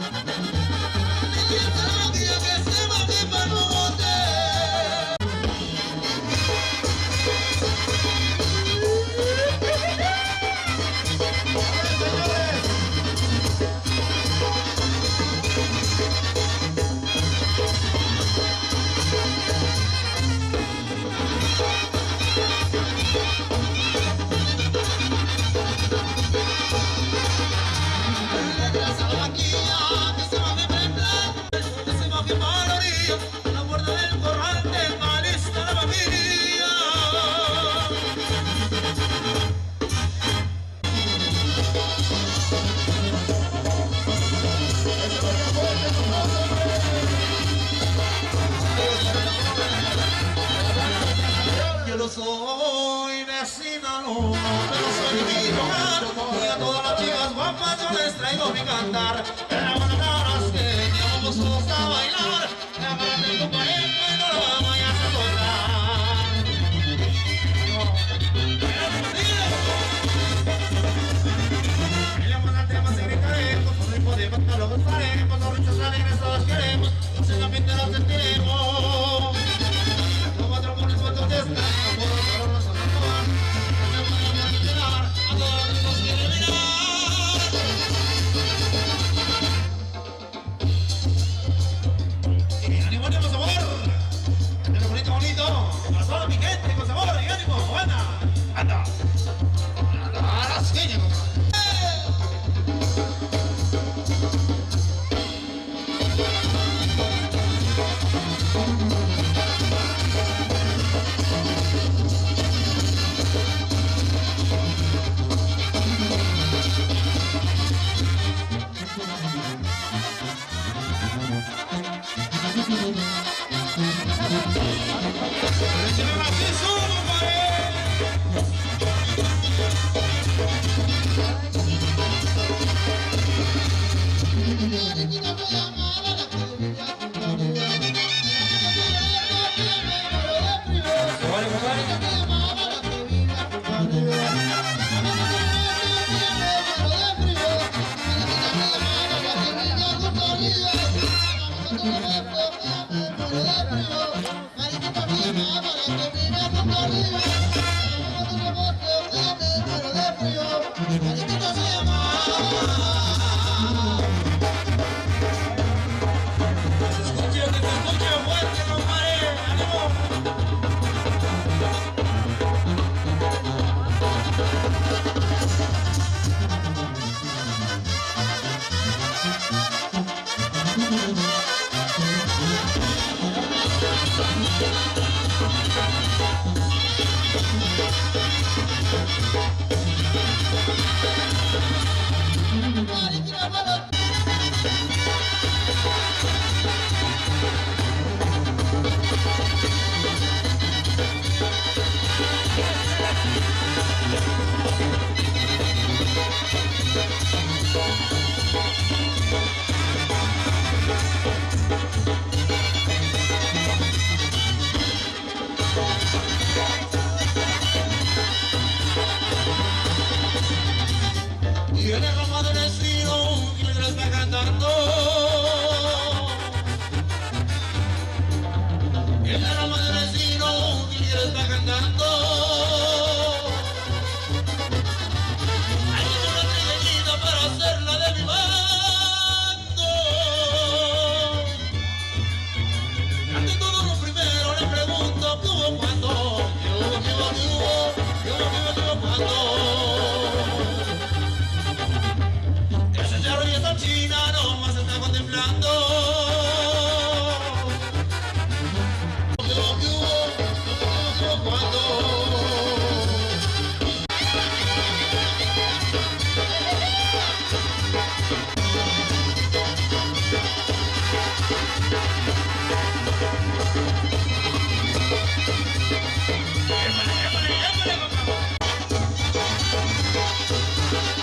Soy vecina, no, pero soy mi hogar. Y a todas las chicas guapas yo les traigo mi cantar. En la banana que vamos todos a bailar. Agárrate tu pareja y no lo vayas a soltar. En la banana más se gritaremos, con ritmo de banda lo gozaremos, los richos alegres todos queremos, en la mente nos sentiremos. Los cuatro con el cuatro de esta. Viene Roma del destino y mientras está cantando. Viene Roma del destino y mientras está cantando. Hay que una trigueñita para hacerla de mi bando. Ante todo lo primero le pregunto ¿qué hubo cuando? ¿Qué hubo cuando? China nomás está contemplando. ¿Qué hubo cuando?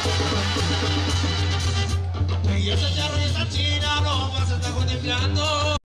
Y ese charro y esa china nomás está contemplando.